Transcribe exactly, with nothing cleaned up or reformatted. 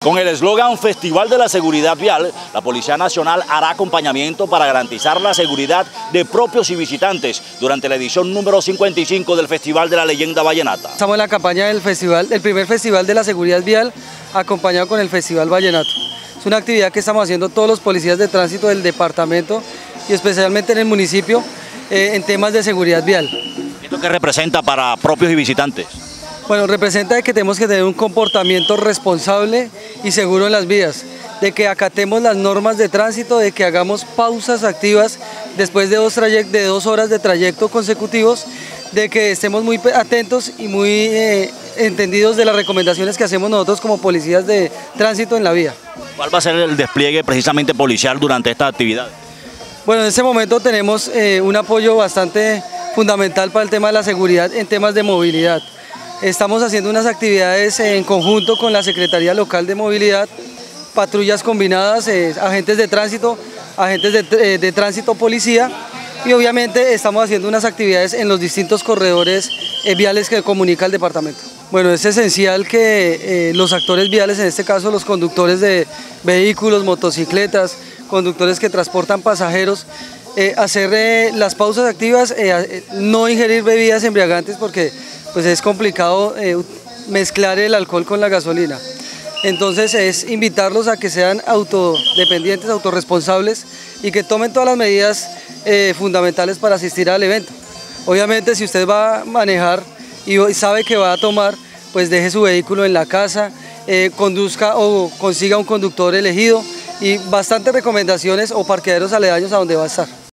Con el eslogan Festival de la Seguridad Vial, la Policía Nacional hará acompañamiento para garantizar la seguridad de propios y visitantes durante la edición número cincuenta y cinco del Festival de la Leyenda Vallenata. Estamos en la campaña del festival, el primer Festival de la Seguridad Vial, acompañado con el Festival Vallenato. Es una actividad que estamos haciendo todos los policías de tránsito del departamento y especialmente en el municipio eh, en temas de seguridad vial. ¿Esto qué representa para propios y visitantes? Bueno, representa que tenemos que tener un comportamiento responsable y seguro en las vías, de que acatemos las normas de tránsito, de que hagamos pausas activas después de dos, de dos horas de trayecto consecutivos, de que estemos muy atentos y muy eh, entendidos de las recomendaciones que hacemos nosotros como policías de tránsito en la vía. ¿Cuál va a ser el despliegue precisamente policial durante esta actividad? Bueno, en este momento tenemos eh, un apoyo bastante fundamental para el tema de la seguridad en temas de movilidad. Estamos haciendo unas actividades en conjunto con la Secretaría Local de Movilidad, patrullas combinadas, eh, agentes de tránsito, agentes de, eh, de tránsito policía, y obviamente estamos haciendo unas actividades en los distintos corredores eh, viales que comunica el departamento. Bueno, es esencial que eh, los actores viales, en este caso los conductores de vehículos, motocicletas, conductores que transportan pasajeros, eh, hacer eh, las pausas activas, eh, no ingerir bebidas embriagantes porque pues es complicado eh, mezclar el alcohol con la gasolina. Entonces es invitarlos a que sean autodependientes, autorresponsables y que tomen todas las medidas eh, fundamentales para asistir al evento. Obviamente si usted va a manejar y sabe que va a tomar, pues deje su vehículo en la casa, eh, conduzca o consiga un conductor elegido y bastantes recomendaciones o parqueaderos aledaños a donde va a estar.